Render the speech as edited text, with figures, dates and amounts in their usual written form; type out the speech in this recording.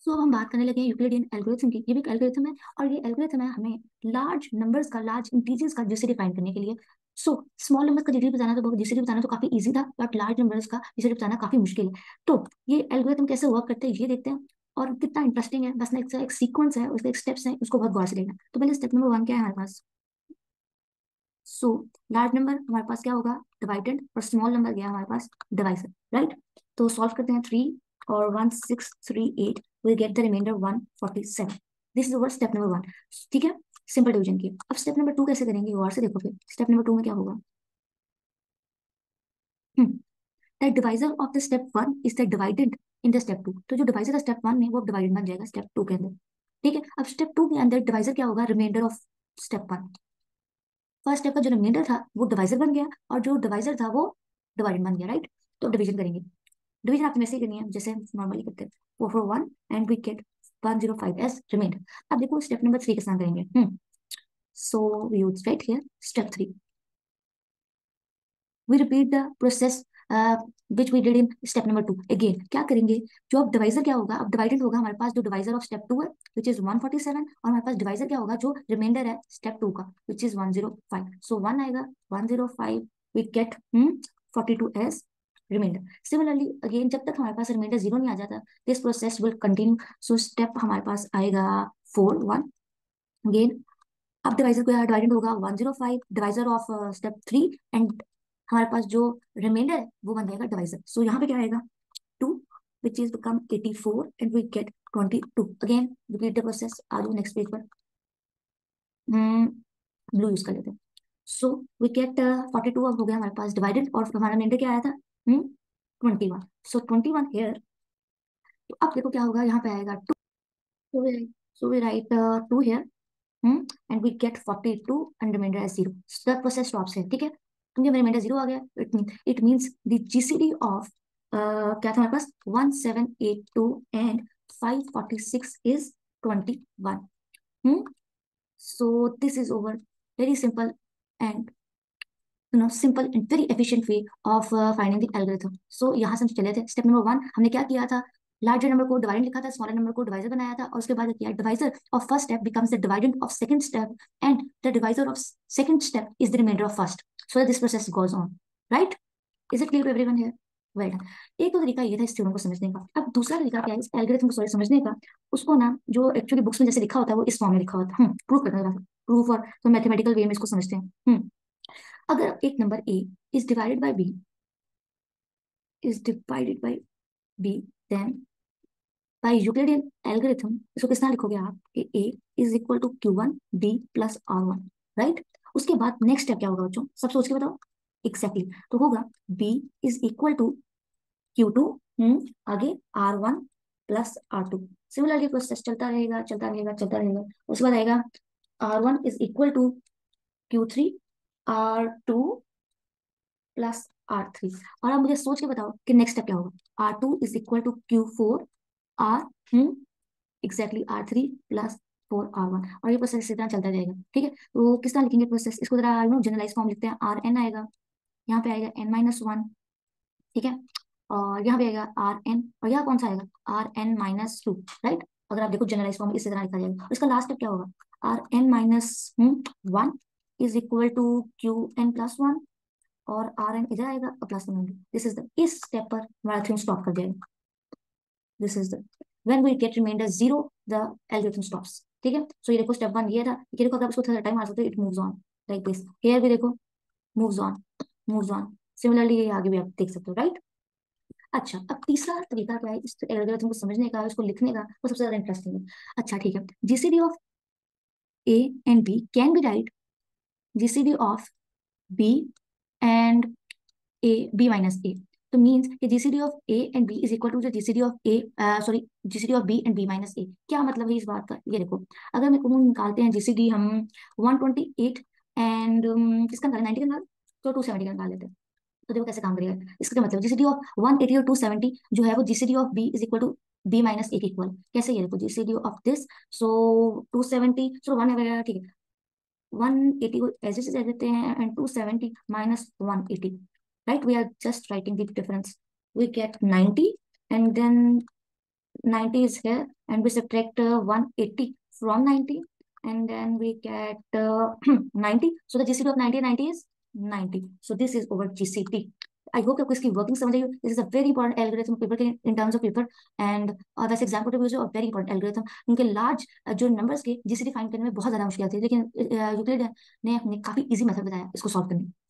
सो अब हम बात करने लगे हैं यूक्लिडियन एल्गोरिथम की। ये भी एक एल्गोरिथम है, और ये एल्गोरिथम है हमें लार्ज नंबर्स का, लार्ज इंटीजर्स का जीसीडी फाइंड करने के लिए। सो स्मॉल नंबर्स का जीसीडी बताना तो काफी इजी था, बट लार्ज नंबर्स का जीसीडी बताना काफी मुश्किल है। तो ये एल्गोरिथम कैसे वर्क करते हैं ये देखते हैं, और कितना इंटरेस्टिंग है। बस ना एक सीक्वेंस है, उसके एक स्टेप्स हैं, उसको बहुत गौर से देखना। तो पहले स्टेप नंबर 1 क्या है हमारे पास। सो लार्ज नंबर हमारे पास क्या होगा, डिवाइडेड, और स्मॉल नंबर गया हमारे पास डिवाइजर, राइट। तो सॉल्व करते हैं 3 और 1638, we get the reminder 147। This is over step number 1। ठीक है, सिंपल डिवीजन की। अब स्टेप नंबर 2 कैसे करेंगे गौर से देखो। फिर स्टेप नंबर 2 में क्या होगा, the divisor of the step 1 is the divided in the step 2। तो जो डिवाइजर है स्टेप 1 में वो डिवाइडेड बन जाएगा स्टेप 2 के अंदर। ठीक है, अब स्टेप 2 के अंदर डिवाइजर क्या होगा, reminder of step 1। First step का जो रिमाइंडर था वो डिवाइजर बन गया, और जो डिवाइजर था वो डिवाइडेड बन गया, राइट। तो डिवीजन करेंगे। डिवीजन आपने वैसे ही करनी है जैसे नॉर्मली करते हैं, 441 and we get 105 as reminder. अब देखो स्टेप नंबर 3 के साथ करेंगे। So we use right here step 3, we repeat the process which we did in step number 2। Again क्या करेंगे, जो अब डिवाइजर क्या होगा, अब डिवाइडेड होगा हमारे पास जो डिवाइजर ऑफ स्टेप 2 है विच इज 147, और हमारे पास डिवाइजर क्या होगा जो रिमाइंडर है स्टेप 2 का विच इज 105। सो 1 आएगा 105, we get 42 as remainder. Similarly again जब तक हमारे पास रिमाइंडर 0 नहीं आ जाता, this process will continue. So step हमारे पास आएगा 4 1। अगेन अब डिवाइजर को यहाँ डिवाइडेड होगा 105, डिवाइजर ऑफ स्टेप 3, एंड हमारे पास जो रिमाइंडर है वो बन जाएगा डिवाइजर। सो यहाँ पे क्या आएगा 2 which is become 84 and we get 22। again repeat the process। आ जाओ नेक्स्ट पेज पर, ब्लू यूज कर लेते हैं। सो वी गेट 42 अब हो गया हमारे पास डिवाइडेड, और हमारा रिमाइंडर क्या आया था 21। So 21 here. तो अब देखो क्या होगा, यहाँ पे आएगा 2। So we write 2 here, and we get 42 and remainder as 0। The process stops है, ठीक है, क्योंकि मेरा रिमाइंडर 0 आ गया। It means the GCD of क्या था हमारे पास 1782 and 546 is 21। Hmm so this is over, very simple and simple and very efficient way of finding the algorithm. So यहाँ से हम चले थे स्टेप नंबर 1, हमने क्या किया था, लार्जर नंबर को डिवाइड लिखा था, स्मॉलर नंबर को डिवाइजर बनाया था, और उसके बाद किया divisor of first step becomes the dividend of second step, and the divisor of second step is the remainder of first. So this process goes on, right. Is it clear to everyone here? Well done. एक तो तरीका ये था इस theorem को समझने का। अब दूसरा तरीका क्या है इस एल्गोरिथम को सॉरी समझने का, उसको ना जो एक्चुअली बुक्स में जैसे लिखा होता है वो इस फॉर्म में लिखा होता है। प्रूफ करना, प्रूफ, और तो मैथमेटिकल वे में इसको समझते हैं। अगर एक number A is divided by B, is divided by b, then by Euclidean algorithm इसको किस तरह लिखोगे आप कि a is equal to q1 b plus r1, right. उसके बाद नेक्स्ट स्टेप क्या होगा बच्चों, सब सोच के बताओ। एग्जैक्टली तो होगा b is equal to q2, आगे r1 plus r2। Similarly process चलता रहेगा चलता रहेगा चलता रहेगा। उसके बाद आएगा r1 is equal to q3 r2 plus R3। और अब मुझे सोच के बताओ कि नेक्स्ट स्टेप क्या होगा, R2 is equal to Q4 R, exactly R3 plus 4 R1, और ये प्रोसेस इसी तरह चलता जाएगा। ठीक है, तो किस तरह लिखेंगे प्रोसेस, इसको जरा जनरलाइज फॉर्म लिखते हैं। Rn आएगा, यहाँ पे आएगा n-1, ठीक है, और यहाँ पे आएगा Rn, और यहाँ कौन सा आएगा Rn-2, राइट। अगर आप देखो जनरलाइज फॉर्म इसी तरह लिखा जाएगा। और इसका लास्ट स्टेप क्या होगा Rn-1 is equal to Qn+1, और आर एन इधर आएगा और प्लस में। दिस इज द, इस स्टेप पर हमारा थ्योरम स्टॉप कर जाएगा। This is the when we get remainder 0 the algorithm stops. ठीक है, सो ये देखो स्टेप 1 ये था, ये देखो अगर उसको थोड़ा टाइम आ सकता है it moves on like this. Here भी देखो moves on, moves on. Similarly ये आगे भी आप देख सकते हो, राइट। अच्छा, अब तीसरा तरीका क्या है इस एल्गोरिथम को समझने का, इसको लिखने का, वो सबसे ज्यादा इंटरेस्टिंग है। अच्छा ठीक है, GCD of A and B can be right GCD of B and A B minus A. तो मीन्स कि GCD of A and B is equal to GCD of A, sorry GCD of B and B minus A. क्या मतलब है इस बात का, ये देखो अगर मैं कहूँ निकालते हैं जीसीडी हम 128 एंड किसका निकालें 90 का निकाल, तो 270 का निकाल लेते हैं। तो देखो कैसे काम करेगा। इसका क्या मतलब, जीसीडी ऑफ 180 और 270 जो है वो GCD of B is equal to B minus A के इक्वल। कैसे, ये देखो GCD of this, so 270 so 1 है, ठीक है, 180 को ऐसे से दे देते हैं and 270 minus 180, right, we are just writing the difference, we get 90 and then 90 is here, and we subtract 180 from 90, and then we get 90. So the GCD of 90 and 90 is 90. So this is over GCD. I hope आपको इसकी working समझ आई हो. This is a very important algorithm paper के in terms of paper, and वैसे exam point of view से very important algorithm. उनके large जो numbers के जीसीडी फाइंड करने में बहुत ज्यादा मुश्किल आती है, लेकिन यूक्लिड ने हमें काफी इजी मेथड बताया इसको सॉल्व करने.